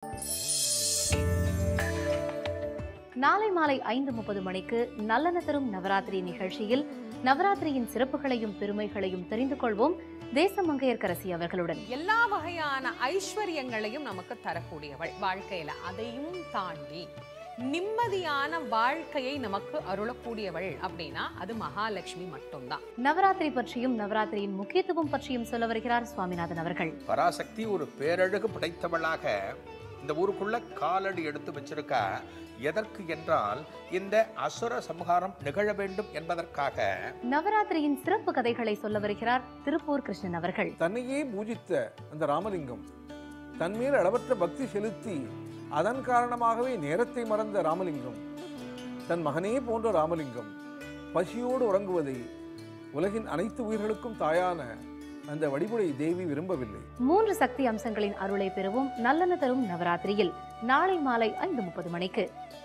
நாளை மாலை 5:30 மணிக்கு நல்லன தரும் நவராத்திரி நிகழ்ச்சியில் நவராத்திரியின் சிறப்புகளையும் பெருமைகளையும் தெரிந்து கொள்வோம் தேசமங்கையர்க்கரசி அவர்களுடன். எல்லா வகையான ஐஸ்வர்யங்களையும் நமக்கு தரக்கூடியவள், வாழ்க்கையில அதையும் தாண்டி நிம்மதியான வாழ்க்கையை நமக்கு அருளக்கூடியவள் அப்படின்னா அது மகாலட்சுமி மட்டும்தான். நவராத்திரி பற்றியும் நவராத்திரியின் முக்கியத்துவம் பற்றியும் சொல்ல வருகிறார் சுவாமிநாதன் அவர்கள். பராசக்தி ஒரு பேரழகு படைத்தவளாக இந்த ஊருக்குள்ள காலடி எடுத்து வச்சிருக்கா. எதற்கு என்றால் இந்த அசுர சம்ஹாரம் நிகழ வேண்டும் என்பதற்காக. நவராத்திரியின் சிறப்பு கதைகளை சொல்ல வருகிறார் திருப்பூர் கிருஷ்ணன் அவர்கள். தன்னையே பூஜித்த அந்த ராமலிங்கம், தன்மேல் அளவற்ற பக்தி செலுத்தி அதன் காரணமாகவே நேரத்தை மறந்த ராமலிங்கம், தன் மகனே போன்ற ராமலிங்கம் பசியோடு உறங்குவதை உலகின் அனைத்து உயிர்களுக்கும் தாயான அந்த வடிவுடை தேவி விரும்பவில்லை. 3 சக்தி அம்சங்களின் அருளை பெறுவோம் நல்லன தரும் நவராத்திரியில் நாளை மாலை 5:30 மணிக்கு.